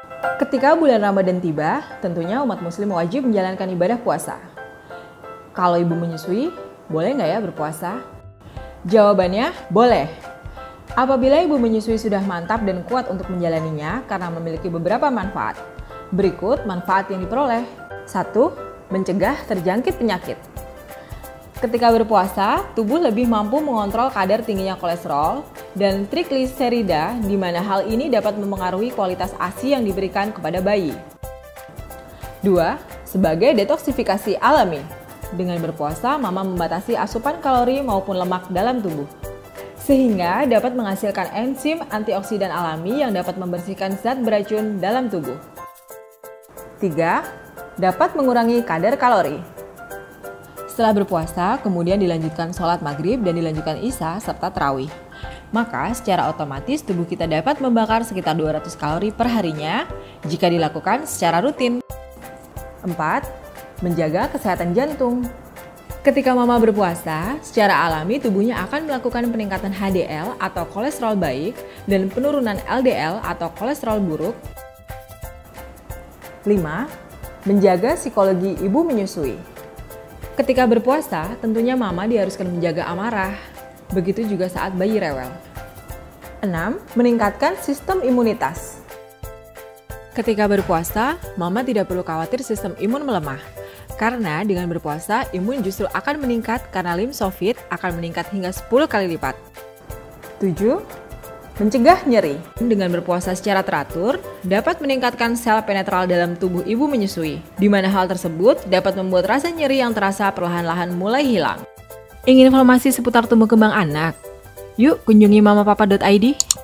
Ketika bulan Ramadan tiba, tentunya umat muslim wajib menjalankan ibadah puasa. Kalau ibu menyusui, boleh nggak ya berpuasa? Jawabannya, boleh. Apabila ibu menyusui sudah mantap dan kuat untuk menjalaninya karena memiliki beberapa manfaat. Berikut manfaat yang diperoleh. 1. Mencegah terjangkit penyakit. Ketika berpuasa, tubuh lebih mampu mengontrol kadar tingginya kolesterol dan trigliserida, di mana hal ini dapat mempengaruhi kualitas ASI yang diberikan kepada bayi. 2. Sebagai detoksifikasi alami. Dengan berpuasa, mama membatasi asupan kalori maupun lemak dalam tubuh, sehingga dapat menghasilkan enzim antioksidan alami yang dapat membersihkan zat beracun dalam tubuh. 3. Dapat mengurangi kadar kalori. Setelah berpuasa, kemudian dilanjutkan sholat maghrib dan dilanjutkan isya serta tarawih. Maka secara otomatis tubuh kita dapat membakar sekitar 200 kalori per harinya jika dilakukan secara rutin. 4. Menjaga kesehatan jantung. Ketika mama berpuasa, secara alami tubuhnya akan melakukan peningkatan HDL atau kolesterol baik dan penurunan LDL atau kolesterol buruk. 5. Menjaga psikologi ibu menyusui. Ketika berpuasa, tentunya mama diharuskan menjaga amarah. Begitu juga saat bayi rewel. 6. Meningkatkan sistem imunitas. Ketika berpuasa, mama tidak perlu khawatir sistem imun melemah. Karena dengan berpuasa, imun justru akan meningkat karena limfosit akan meningkat hingga 10 kali lipat. 7. Mencegah nyeri. Dengan berpuasa secara teratur, dapat meningkatkan sel penetral dalam tubuh ibu menyusui, di mana hal tersebut dapat membuat rasa nyeri yang terasa perlahan-lahan mulai hilang. Ingin informasi seputar tumbuh kembang anak? Yuk kunjungi mamapapa.id.